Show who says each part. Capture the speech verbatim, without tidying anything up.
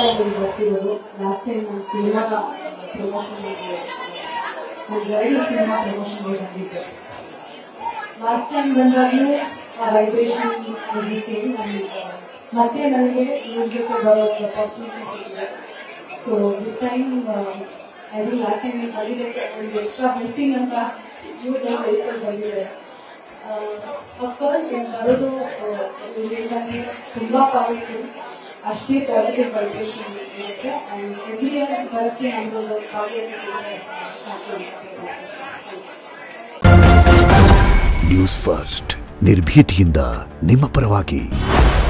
Speaker 1: Time ಇಲ್ಲಿ ಬರ್ತಿರೋದು. Last time ನನ್ನ ಸಿನಿಮಾ ಪ್ರಮೋಷನ್ಗೆ ನಾನು ಎರಡು ಸಿನಿಮಾ ಪ್ರಮೋಷನ್ಗೆ ಬಂದಿದ್ದೆ. ಲಾಸ್ಟ್ ಟೈಮ್ ಬಂದಾಗಲೂ ಆ ವೈಬ್ರೇಷನ್ ವೆರಿ ಸೇಮ್. ಮತ್ತೆ ನನಗೆ ಇವ್ರ ಜೊತೆ ಬರೋ ಅಪರ್ಚುನಿಟಿ ಸಿಕ್ಕಿದೆ. So this time I think last time ನೀವು ಬಂದಿದ್ದಕ್ಕೆ ಒಂದು ಎಕ್ಸ್ಟ್ರಾ ಮಿಸ್ಸಿಂಗ್ ಅಂತ ಇವ್ರು ವೆಹಿಕಲ್ ಬಂದಿದೆ. ಅಫ್ಕೋರ್ಸ್ ನಾನು ಬರೋದು ನನಗೆ ತುಂಬ ಪವರ್ಫುಲ್, ಅಷ್ಟೇ ಪಾಸಿಟಿವ್ ವೈಬ್ರೇಷನ್ ಇರುತ್ತೆ. ಆ್ಯಂಡ್ ಎವ್ರಿ ಇಯರ್ ಬರೋಕ್ಕೆ ನಮಗೊಂದು ಭಾಗ್ಯ ಸಿಕ್ಕಿದೆ.
Speaker 2: ನ್ಯೂಸ್ ಫಸ್ಟ್ ನಿರ್ಭೀತಿಯಿಂದ ನಿಮ್ಮ ಪರವಾಗಿ.